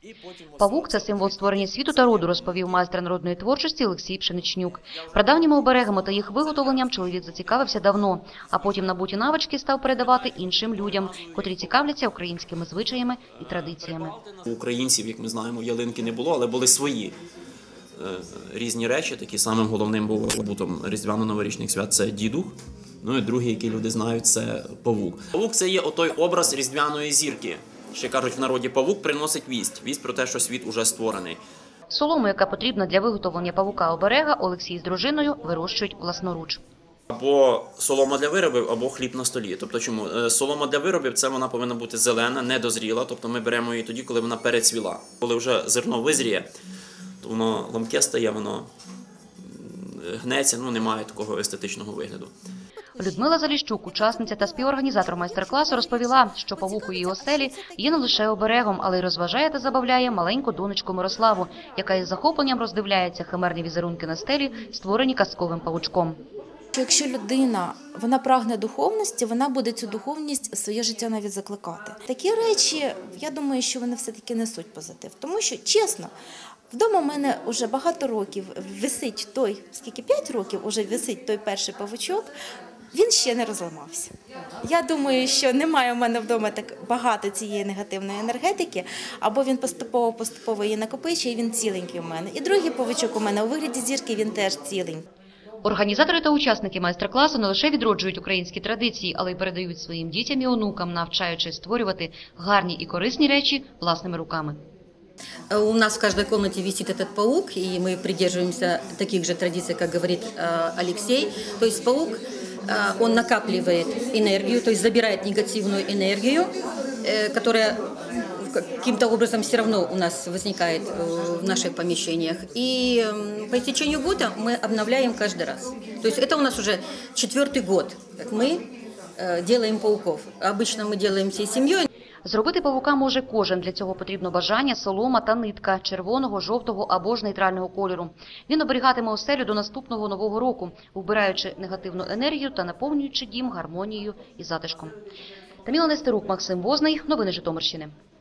Павук – це символ створення світу та роду, розповів майстер народної творчості Олексій Пшеничнюк. Прадавніми оберегами та їх виготовленням чоловік зацікавився давно, а потім набуті навички став передавати іншим людям, котрі цікавляться українськими звичаями і традиціями. У українців, як ми знаємо, ялинки не було, але були свої різні речі. Такі самим головним був атрибутом різдвяно-новорічних свят – це дідух. Ну і другий, який люди знають, це павук. Павук – це є отой образ різдвяної зірки. Ще кажуть, в народі павук приносить вість. Вість про те, що світ уже створений. Солому, яка потрібна для виготовлення павука-оберега, Олексій з дружиною вирощують власноруч. Або солома для виробів, або хліб на столі. Тобто чому? Солома для виробів – це вона повинна бути зелена, недозріла. Тобто ми беремо її тоді, коли вона перецвіла. Коли вже зерно визріє, то воно ламке стає, воно гнеться, ну немає такого естетичного вигляду. Людмила Заліщук, учасниця та співорганізатор майстер-класу, розповіла, що павук у її оселі є не лише оберегом, але й розважає та забавляє маленьку донечку Мирославу, яка із захопленням роздивляється химерні візерунки на стелі, створені казковим павучком. Якщо людина, вона прагне духовності, вона буде цю духовність своє життя навіть закликати. Такі речі, я думаю, що вони все-таки несуть позитив. Тому що, чесно, вдома в мене вже багато років висить той, 5 років вже висить той перший павучок, він ще не розламався. Я думаю, що немає в мене вдома так багато цієї негативної енергетики, або він поступово її накопичує, і він ціленький у мене. І другий павучок у мене у вигляді зірки, він теж ціленький. Організатори та учасники майстер-класу не лише відроджують українські традиції, але й передають своїм дітям і онукам, навчаючи створювати гарні і корисні речі власними руками. У нас в каждой комнате висит этот паук, и мы придерживаемся таких же традиций, как говорит Алексей. То есть паук, он накапливает энергию, то есть забирает негативную энергию, которая каким-то образом все равно у нас возникает в наших помещениях. И по истечению года мы обновляем каждый раз. То есть это у нас уже 4-й год, как мы делаем пауков. Обычно мы делаем всей семьей. Зробити павука може кожен. Для цього потрібно бажання, солома та нитка – червоного, жовтого або ж нейтрального кольору. Він оберігатиме оселю до наступного Нового року, вбираючи негативну енергію та наповнюючи дім гармонією і затишком. Таміла Нестерук, Максим Возний. Новини Житомирщини.